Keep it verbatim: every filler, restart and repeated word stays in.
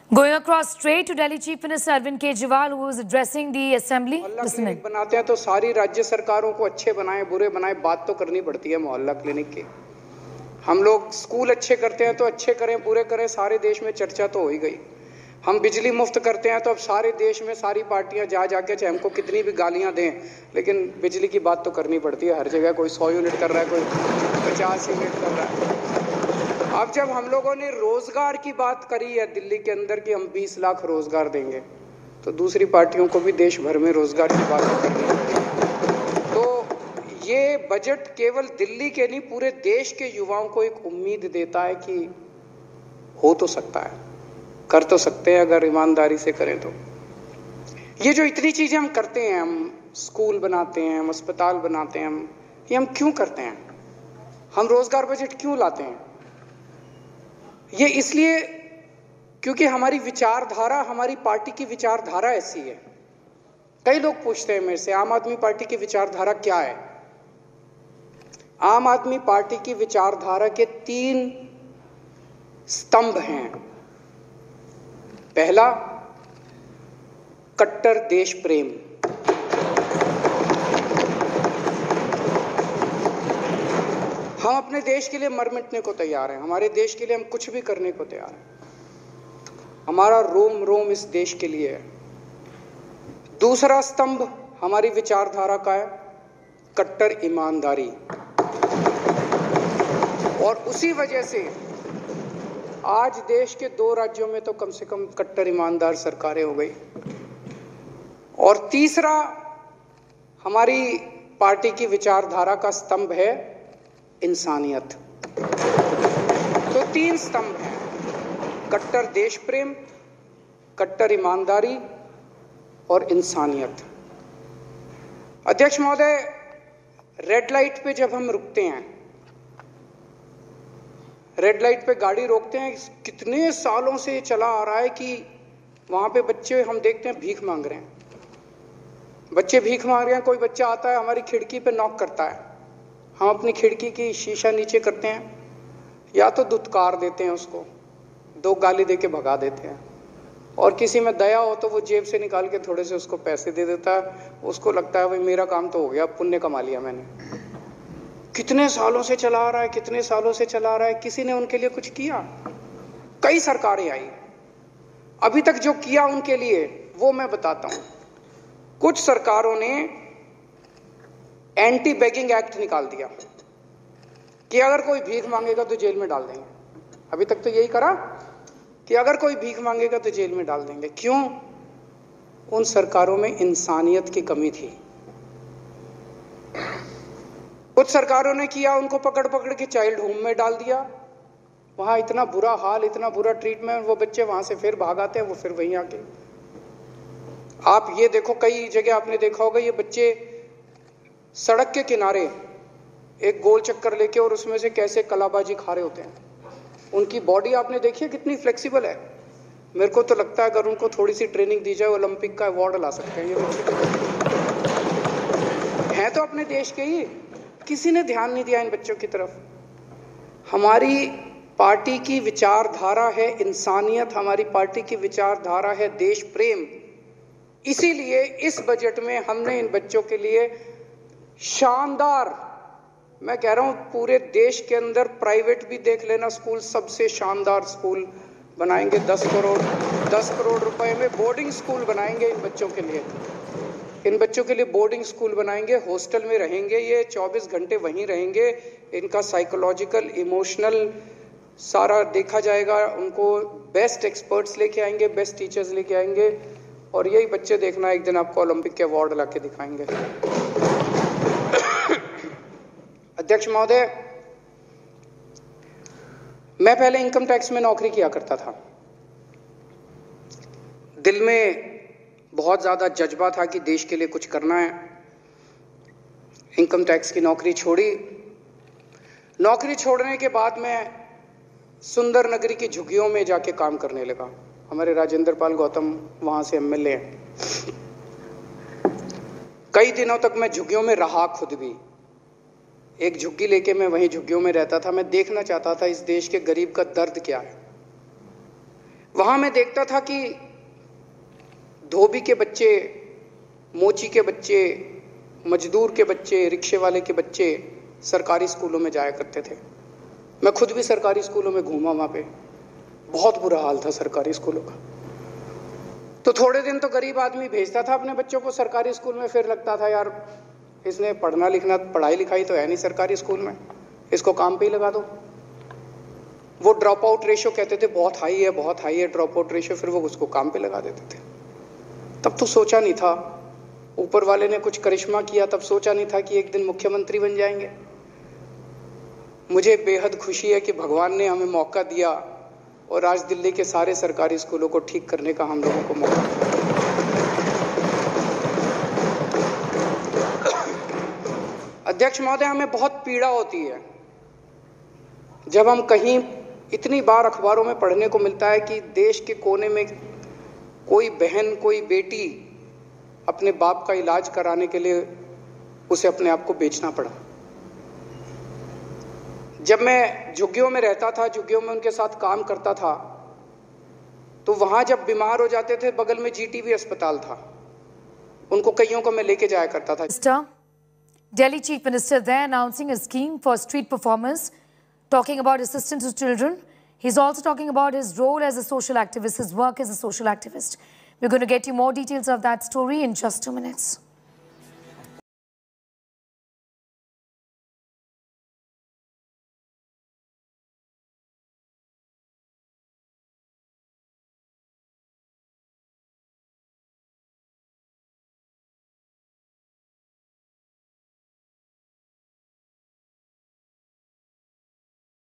Going across straight to Delhi, Chief Minister Arvind Kejriwal, who was addressing the assembly. मोहल्ला clinic बनाते हैं तो सारी राज्य सरकारों को अच्छे बनाए बुरे बनाए बात तो करनी पड़ती है मोहल्ला क्लिनिक की। हम लोग स्कूल अच्छे करते हैं तो अच्छे करें बुरे करें, सारे देश में चर्चा तो हो ही गई। हम बिजली मुफ्त करते हैं तो अब सारे देश में सारी पार्टियां जा जाके चाहे हमको कितनी भी गालियां दें, लेकिन बिजली की बात तो करनी पड़ती है हर जगह। कोई सौ यूनिट कर रहा है, कोई पचास यूनिट कर रहा है। अब जब हम लोगों ने रोजगार की बात करी है दिल्ली के अंदर कि हम बीस लाख रोजगार देंगे, तो दूसरी पार्टियों को भी देश भर में रोजगार की बात करनी है। तो ये बजट केवल दिल्ली के नहीं पूरे देश के युवाओं को एक उम्मीद देता है कि हो तो सकता है, कर तो सकते हैं अगर ईमानदारी से करें तो। ये जो इतनी चीजें हम करते हैं, हम स्कूल बनाते हैं, हम अस्पताल बनाते हैं, हम ये हम क्यों करते हैं? हम रोजगार बजट क्यों लाते हैं? ये इसलिए क्योंकि हमारी विचारधारा, हमारी पार्टी की विचारधारा ऐसी है। कई लोग पूछते हैं मेरे से, आम आदमी पार्टी की विचारधारा क्या है? आम आदमी पार्टी की विचारधारा के तीन स्तंभ हैं। पहला, कट्टर देश प्रेम। हम अपने देश के लिए मर मिटने को तैयार हैं, हमारे देश के लिए हम कुछ भी करने को तैयार हैं। हमारा रोम रोम इस देश के लिए है। दूसरा स्तंभ हमारी विचारधारा का है कट्टर ईमानदारी, और उसी वजह से आज देश के दो राज्यों में तो कम से कम कट्टर ईमानदार सरकारें हो गई। और तीसरा हमारी पार्टी की विचारधारा का स्तंभ है इंसानियत। तो तीन स्तंभ हैं, कट्टर देश प्रेम, कट्टर ईमानदारी और इंसानियत। अध्यक्ष महोदय, रेड लाइट पे जब हम रुकते हैं, रेड लाइट पे गाड़ी रोकते हैं, कितने सालों से चला आ रहा है कि वहां पे बच्चे हम देखते हैं भीख मांग रहे हैं। बच्चे भीख मांग रहे हैं, कोई बच्चा आता है हमारी खिड़की पे नॉक करता है, हम अपनी खिड़की की शीशा नीचे करते हैं, या तो दुत्कार देते हैं उसको, दो गाली देके भगा देते हैं, और किसी में दया हो तो वो जेब से निकाल के थोड़े से उसको पैसे दे देता है। उसको लगता है भाई मेरा काम तो हो गया, पुण्य कमा लिया मैंने। कितने सालों से चला आ रहा है, कितने सालों से चला आ रहा है, किसी ने उनके लिए कुछ किया? कई सरकारें आई, अभी तक जो किया उनके लिए वो मैं बताता हूं। कुछ सरकारों ने एंटी बेगिंग एक्ट निकाल दिया कि अगर कोई भीख मांगेगा तो जेल में डाल देंगे। अभी तक तो यही करा कि अगर कोई भीख मांगेगा तो जेल में डाल देंगे। क्यों? उन सरकारों में इंसानियत की कमी थी। कुछ सरकारों ने किया, उनको पकड़ पकड़ के चाइल्ड होम में डाल दिया, वहां इतना बुरा हाल, इतना बुरा ट्रीटमेंट, वो बच्चे वहां से फिर भाग आते हैं, वो फिर वहीं आके। आप ये देखो, कई जगह आपने देखा होगा, ये बच्चे सड़क के किनारे एक गोल चक्कर लेके और उसमें से कैसे कलाबाजी खा रहे होते हैं। उनकी बॉडी आपने देखी है कितनी फ्लेक्सिबल है। मेरे को तो लगता है अगर उनको थोड़ी सी ट्रेनिंग दी जाए, ओलंपिक का अवार्ड ला सकते हैं ये बच्चे। हैं तो अपने देश के ही, किसी ने ध्यान नहीं दिया इन बच्चों की तरफ। हमारी पार्टी की विचारधारा है इंसानियत, हमारी पार्टी की विचारधारा है देश प्रेम। इसीलिए इस बजट में हमने इन बच्चों के लिए शानदार, मैं कह रहा हूं पूरे देश के अंदर प्राइवेट भी देख लेना स्कूल, सबसे शानदार स्कूल बनाएंगे। दस करोड़ दस करोड़ रुपए में बोर्डिंग स्कूल बनाएंगे इन बच्चों के लिए। इन बच्चों के लिए बोर्डिंग स्कूल बनाएंगे, हॉस्टल में रहेंगे, ये चौबीस घंटे वहीं रहेंगे। इनका साइकोलॉजिकल, इमोशनल सारा देखा जाएगा। उनको बेस्ट एक्सपर्ट्स लेके आएंगे, बेस्ट टीचर्स लेके आएंगे, और यही बच्चे देखना एक दिन आपको ओलंपिक के अवार्ड ला के दिखाएंगे। अध्यक्ष महोदय, मैं पहले इनकम टैक्स में नौकरी किया करता था। दिल में बहुत ज्यादा जज्बा था कि देश के लिए कुछ करना है। इनकम टैक्स की नौकरी छोड़ी। नौकरी छोड़ने के बाद मैं सुंदर नगरी की झुग्गियों में जाके काम करने लगा। हमारे राजेंद्र पाल गौतम वहां से एमएलए हैं। कई दिनों तक मैं झुग्गियों में रहा, खुद भी एक झुग्गी लेके मैं वहीं झुग्गियों में रहता था। मैं देखना चाहता था इस देश के गरीब का दर्द क्या है। वहां मैं देखता था कि धोबी के बच्चे, मोची के बच्चे, मजदूर के बच्चे, रिक्शे वाले के बच्चे सरकारी स्कूलों में जाया करते थे। मैं खुद भी सरकारी स्कूलों में घूमा, वहां पे बहुत बुरा हाल था सरकारी स्कूलों का। तो थोड़े दिन तो गरीब आदमी भेजता था अपने बच्चों को सरकारी स्कूल में, फिर लगता था यार इसने पढ़ना लिखना, पढ़ाई लिखाई तो है नहीं सरकारी स्कूल में, इसको काम पे ही लगा दो। वो ड्रॉप आउट रेशो कहते थे बहुत हाई है, बहुत हाई है ड्रॉप आउट रेशो, फिर वो उसको काम पे लगा देते थे। तब तो सोचा नहीं था, ऊपर वाले ने कुछ करिश्मा किया, तब सोचा नहीं था कि एक दिन मुख्यमंत्री बन जाएंगे। मुझे बेहद खुशी है कि भगवान ने हमें मौका दिया और आज दिल्ली के सारे सरकारी स्कूलों को ठीक करने का हम लोगों को मौका दिया। अध्यक्ष महोदय, हमें बहुत पीड़ा होती है जब हम कहीं, इतनी बार अखबारों में पढ़ने को मिलता है कि देश के कोने में कोई बहन, कोई बेटी अपने बाप का इलाज कराने के लिए उसे अपने आप को बेचना पड़ा। जब मैं झुग्गियों में रहता था, झुग्गियों में उनके साथ काम करता था, तो वहां जब बीमार हो जाते थे, बगल में जीटीबी अस्पताल था, उनको कईयों को मैं लेके जाया करता था। Delhi Chief Minister there announcing a scheme for street performers, talking about assistance to children. He's also talking about his role as a social activist, his work as a social activist. We're going to get you more details of that story in just two minutes.